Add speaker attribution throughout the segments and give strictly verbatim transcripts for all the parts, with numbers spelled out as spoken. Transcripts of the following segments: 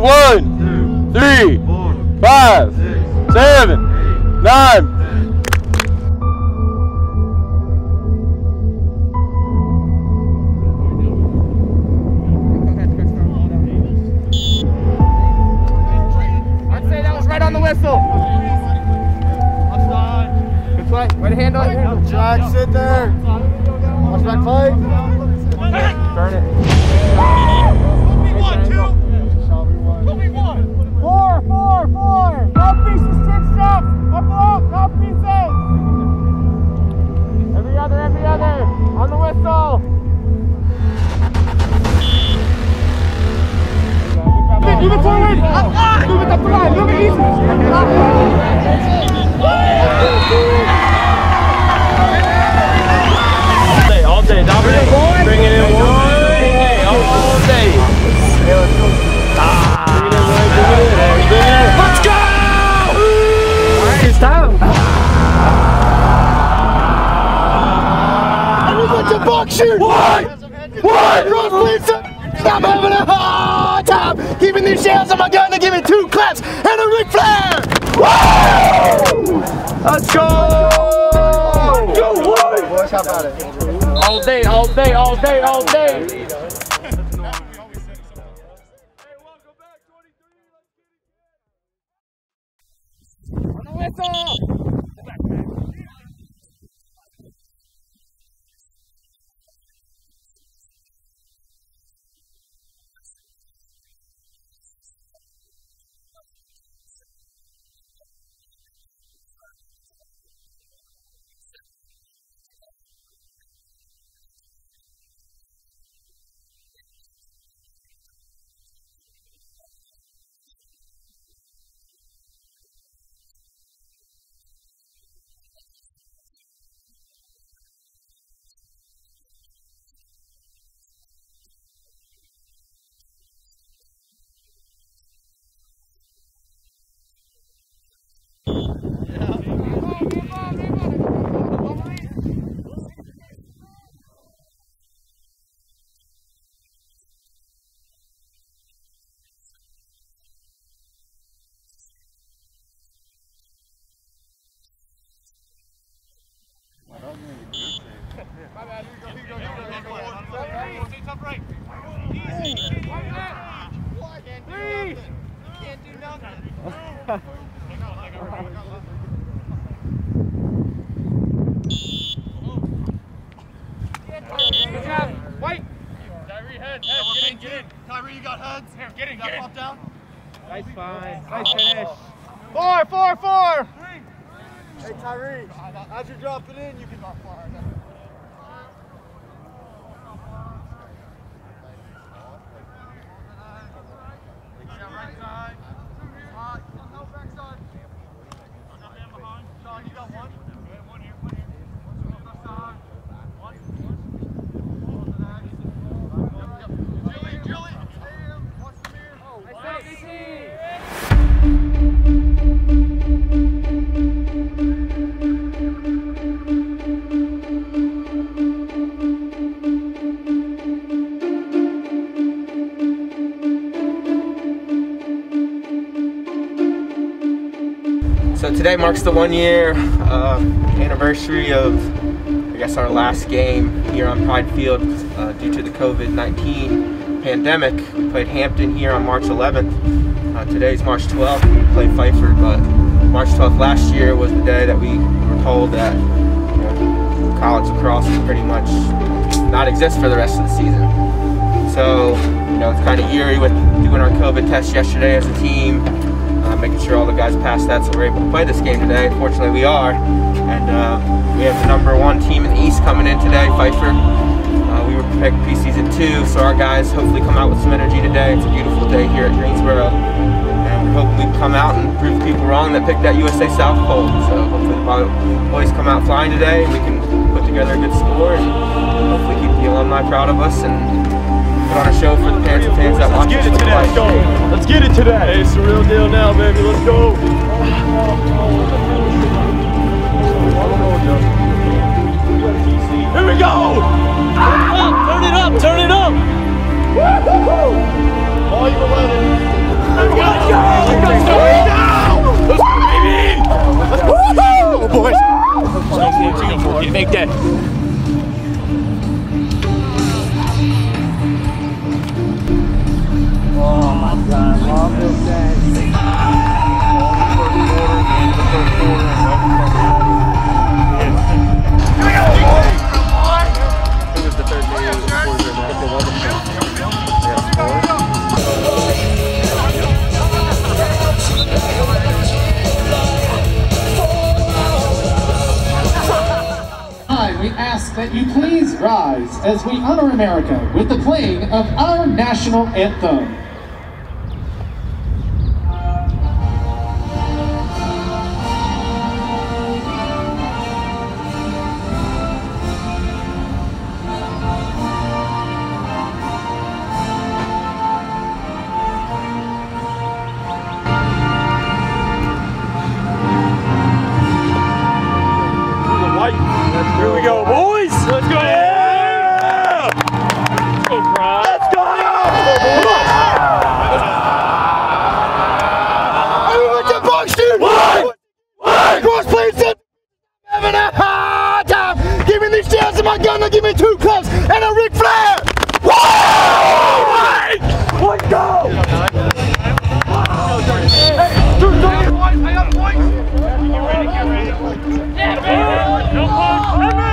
Speaker 1: one, three, five, seven, nine.
Speaker 2: I'd say that was right on the whistle. Good play. Way to handle it.
Speaker 3: Jack, sit there. Watch that play.
Speaker 2: Burn it.
Speaker 3: One, two. Four, four, four. Mouthpieces, six shots. Up, up, mouthpieces.
Speaker 2: Every other, every other. On the whistle. Move it forward. Move it up the line. Move it easy.
Speaker 1: All day, all day. Dominic, bring it in one. Hey, all day. Ah, bring it in, bring it in. Bring it in. Let's go! All right, it's time.
Speaker 3: Everyone to box shoot. One, one. Run, please. Stop having a hard time keeping these shells on my gun to give me two claps and a Ric Flair. Woo!
Speaker 1: Let's go! Go,
Speaker 3: Boys, how about it?
Speaker 2: All day, all day, all day, all day. On the whistle. My bad. Here you go, here you go, here you go. Here you go. Stay top right. Easy. Three. Can't do nothing. Good job. White. Tyree, head. Head. Get in, get in.
Speaker 3: Tyree, you got heads.
Speaker 2: Here, get in,
Speaker 3: You got
Speaker 2: get in.
Speaker 3: pop down.
Speaker 2: Nice find. Nice finish.
Speaker 3: Four, four, four. Hey, Tyree, as you drop it in, you can drop far.
Speaker 2: Right side.
Speaker 3: Uh, no back side. Sean, you got one? One here, one here. Left side. One. Julie, Julie. Watch the mirror. Oh,
Speaker 2: Nice save,
Speaker 4: So today marks the one year uh, anniversary of, I guess, our last game here on Pride Field uh, due to the COVID nineteen pandemic. We played Hampton here on March eleventh. Uh, today's March twelfth. We played Pfeiffer, but March twelfth last year was the day that we were told that, you know, college lacrosse would pretty much not exist for the rest of the season. So, you know, it's kind of eerie with doing our COVID test yesterday as a team. Uh, making sure all the guys passed that so we're able to play this game today. Fortunately we are, and uh, we have the number one team in the East coming in today, Pfeiffer. Uh, we were picked preseason two, so our guys hopefully come out with some energy today. It's a beautiful day here at Greensboro, and we're hoping we can come out and prove people wrong that picked that U S A South poll. So hopefully the boys come out flying today, we can put together a good score, and hopefully keep the alumni proud of us, and put on a show for the parents and fans that watch us.
Speaker 1: Let's get it today. Let's go. Let's get it today. Hey, it's the real deal now, baby. Let's go. Here we go. Turn it up. Turn it up. Turn it up. Volume eleven.
Speaker 5: you please rise as we honor America with the playing of our national anthem.
Speaker 1: Here we go, boys! Let's go! Yeah! Let's go, Pride! Let's go!
Speaker 3: Everyone get boxed, dude! One! One! Cross please! Having a hard time! Give me these shells in my gun, now give me two clubs and a Ric Flair! Whoa! Let's go! Hey, two, three! I got points! Get ready, get ready! Yeah, baby! No points!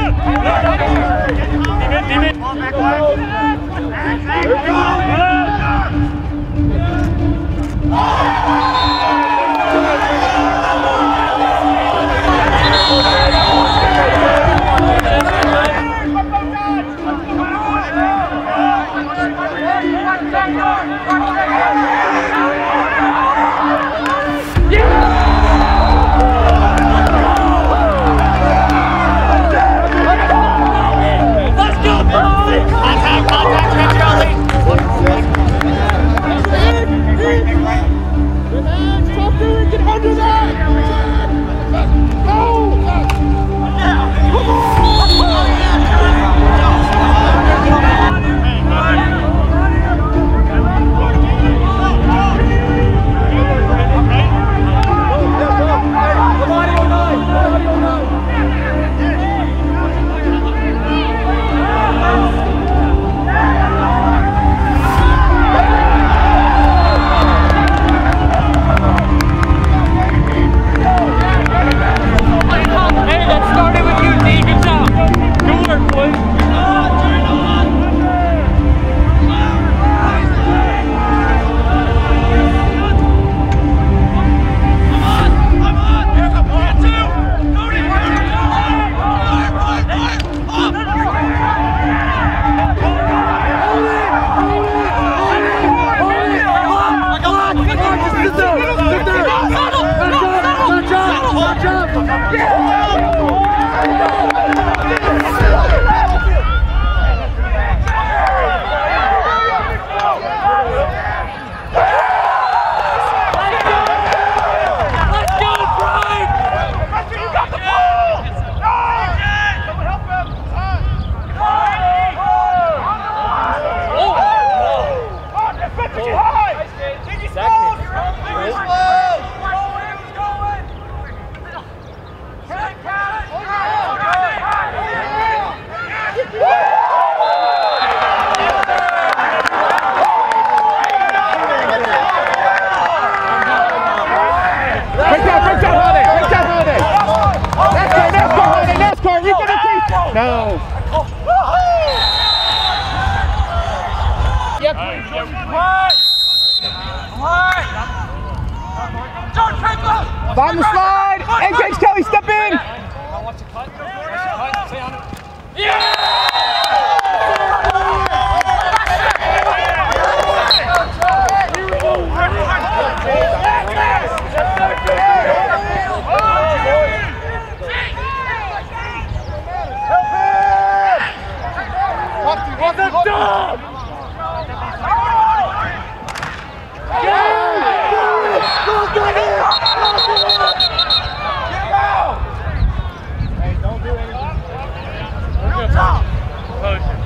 Speaker 3: No.
Speaker 1: Yep.
Speaker 3: Find the slide. Hey, James Kelly, step in.
Speaker 1: What the dog? Hey, don't do anything. We're good. Potion.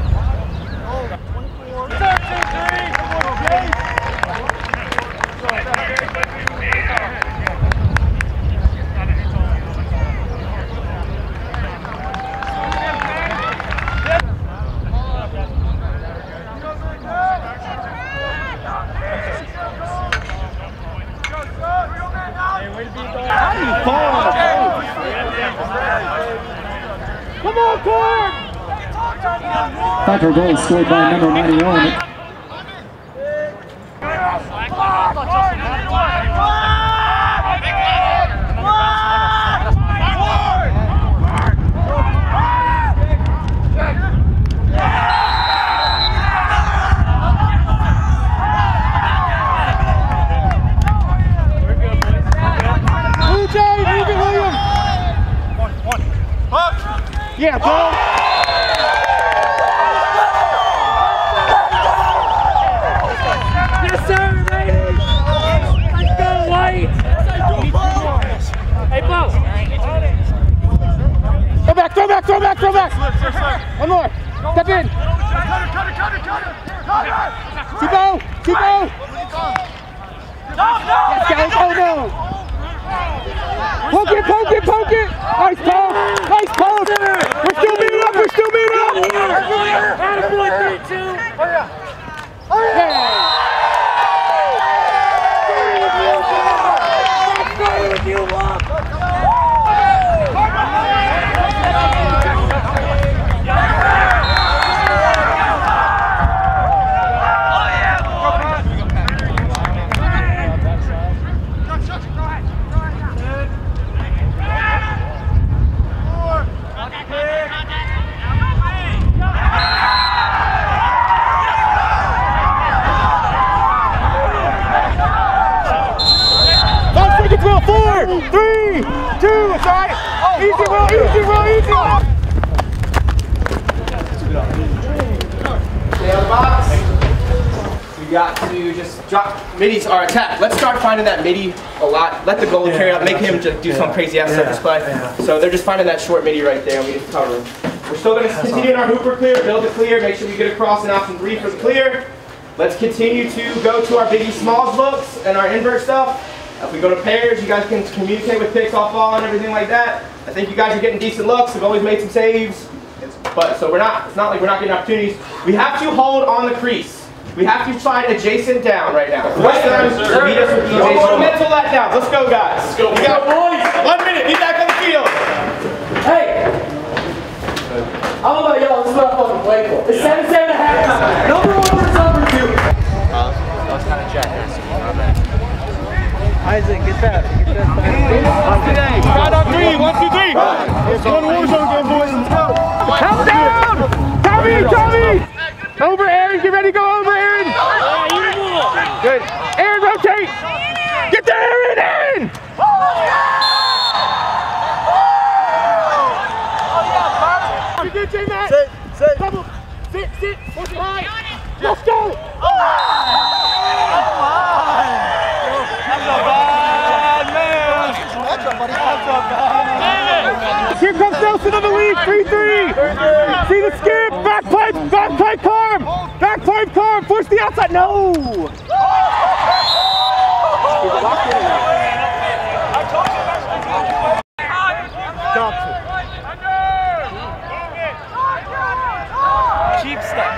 Speaker 3: Come on, Corn!
Speaker 5: Backer goal scored by number ninety-one.
Speaker 3: Yeah, bro.
Speaker 1: Yes, sir, ladies. Let's go, White. Hey, Bo.
Speaker 3: Throw back, throw back, throw back, throw back. One more. Step in. T-Bo, T-Bo. Yes, guys. Oh, no. Poke it, poke it, poke it. Nice poke. Nice poke. We're still meeting up. We're still meeting up.
Speaker 1: Attaboy, three, two.
Speaker 3: Yeah.
Speaker 1: With you, Love.
Speaker 3: Four, three, two, it's all right. Easy, Will, easy, Will, easy.
Speaker 4: Stay on the box. We got to just drop middies our attack. Let's start finding that midi a lot. Let the goalie carry out, make him just do some crazy ass stuff this play. So they're just finding that short midi right there and we just cover him. We're still going to continue in our hooper clear, build the clear, make sure we get across and option three for the clear. Let's continue to go to our biggie smalls looks and our invert stuff. If we go to pairs, you guys can communicate with picks off ball and everything like that. I think you guys are getting decent looks. We've always made some saves. But so we're not, it's not like we're not getting opportunities. We have to hold on the crease. We have to slide adjacent down right now. First time, beat us with no more mental letdowns. Let's go, guys. Let's go. We got boys. One minute. Be back on the field.
Speaker 1: Hey. I don't know about y'all. This is not fucking playful. It's seven, seven and a half. Number one versus number two.
Speaker 4: Uh, that was kind of jackass.
Speaker 3: Isaac, get that. Get that back. Count on three. One, two, three. It's one Warzone game, boys. Let's go. Count down. Tommy, Tommy. Over, Aaron. Get ready to go over, Aaron. Good. Aaron, rotate. Get there, Aaron. Aaron. You good, J-Matt? Sit, sit. Couple. Sit, sit. Push it high. Let's go. Here comes Nelson of the league, three three. See the skip, back pipe, back pipe Carm. Back pipe Carm, push the outside, no.
Speaker 1: Cheap stuff.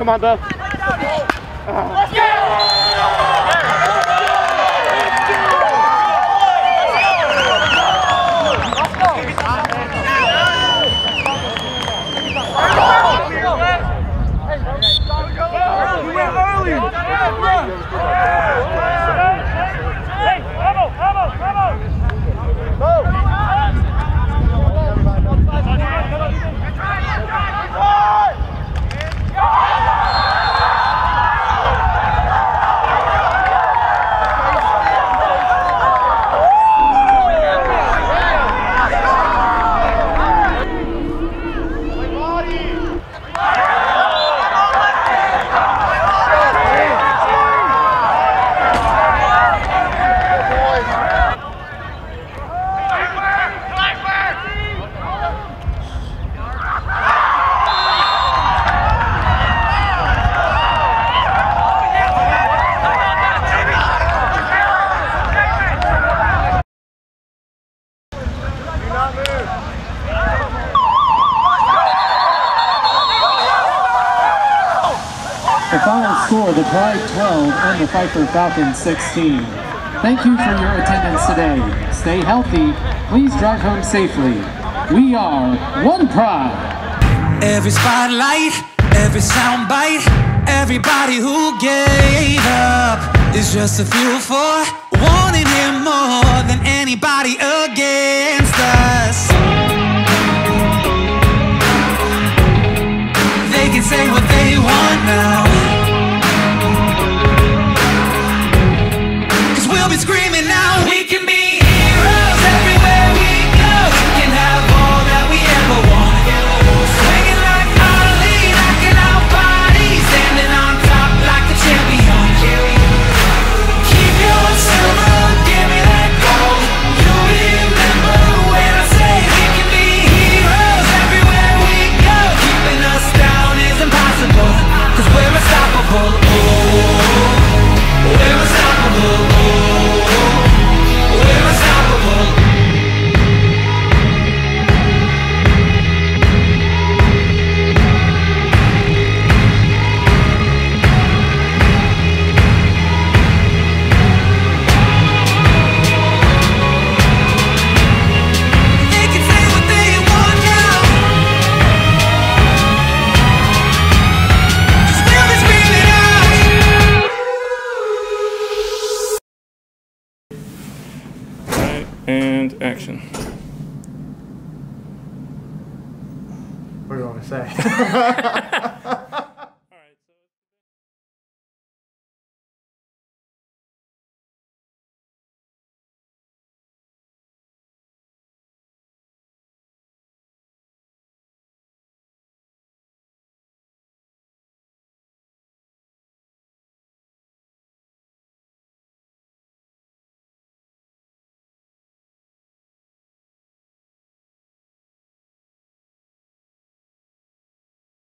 Speaker 3: Come on, Beth.
Speaker 1: Let's go!
Speaker 5: The final score, the Pride twelve and the Pfeiffer Falcons sixteen. Thank you for your attendance today. Stay healthy. Please drive home safely. We are One Pride.
Speaker 6: Every spotlight, every soundbite, everybody who gave up is just a fuel for wanting him more than anybody against us. They can say what they want now, 'cause we'll be screaming now. We can be heroes everywhere we go. We can have all that we ever want. Swinging like Ali, knocking out bodies, standing on top like a champion. Keep your silver, give me that gold. You remember when I say we can be heroes everywhere we go. Keeping us down is impossible, 'cause we're unstoppable. Oh, we're unstoppable. Oh, we're unstoppable. They can say what they want now, 'cause we'll be screaming out.
Speaker 3: Right, and action.
Speaker 7: What do you want to say?